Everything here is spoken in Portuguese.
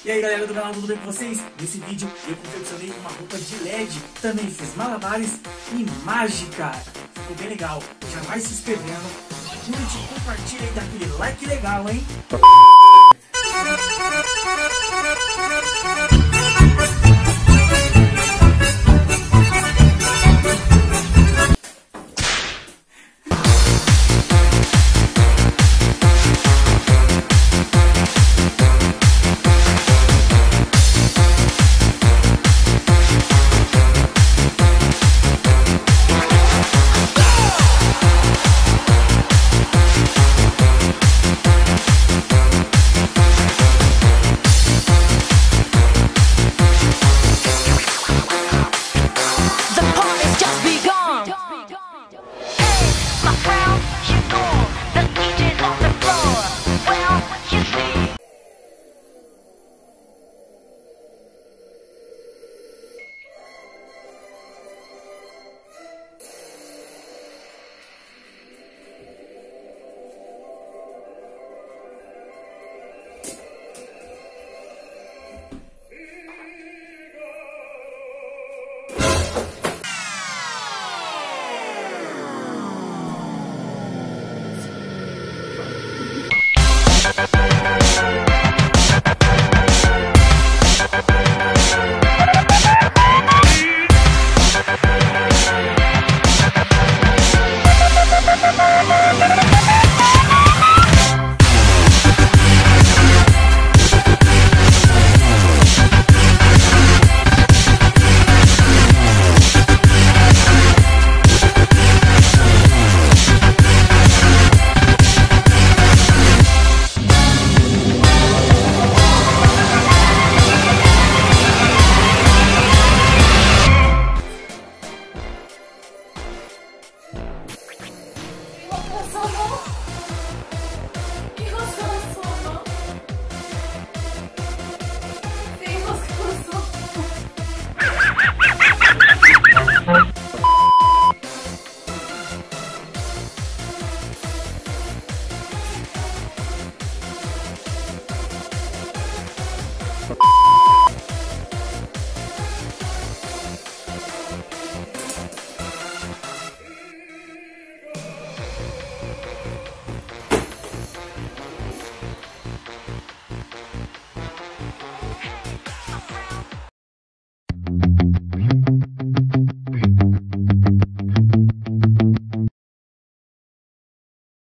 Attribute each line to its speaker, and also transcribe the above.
Speaker 1: E aí galera do canal, tudo bem com vocês? Nesse vídeo eu confeccionei uma roupa de LED, também fiz malabares e mágica. Ficou bem legal. Já vai se inscrevendo, curte, compartilha e dá aquele like legal, hein?